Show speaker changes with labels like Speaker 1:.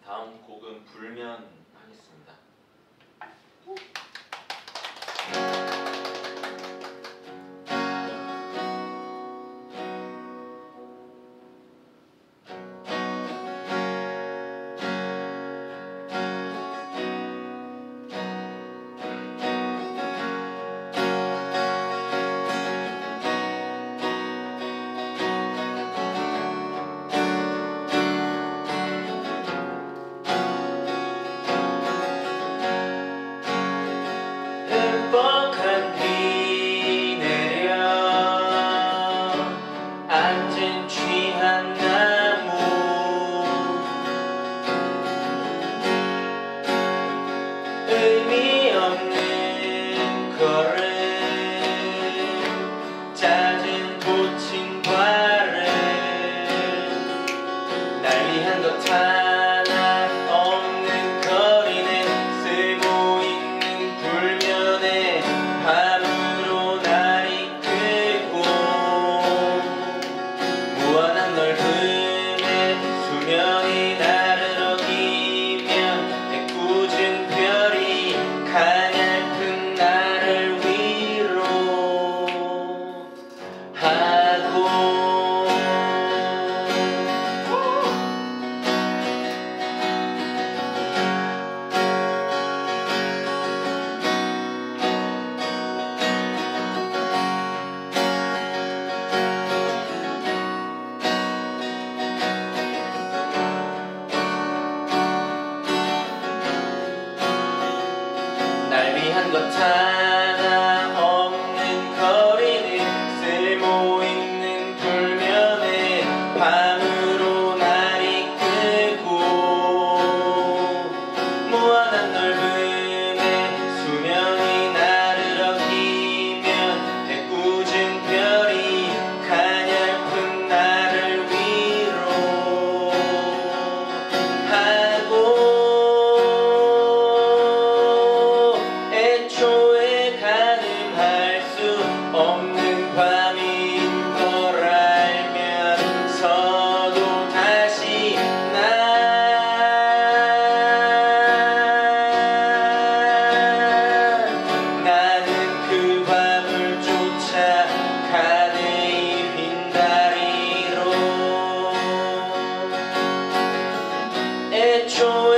Speaker 1: 다음 곡은 불면 하겠습니다. 뻑뻑한 비 내려 앉은 취한 나무 의미 없는 걸음 잦은 고친 발음 난리한 것 하나 없는 거리는 쓸모 있는 불면에 밤으로 날 이끌고 무한한 넓음에 수면이 나를 어기면 애꿎은 별이 가냘픈 나를 위로하고 날 위한 것 하나 없는 거리는 쓸모 있는 불면에 밤으로 날 이끌고 무한한 넓음에 수면이 나를 어기면 애꿎은 별이 가냘픈 나를 위로하고 애초에 가늠할 수 없는 밤인 걸 알면서도 다시 나는 그 밤을 쫓아가네 이 빈다리로 애초에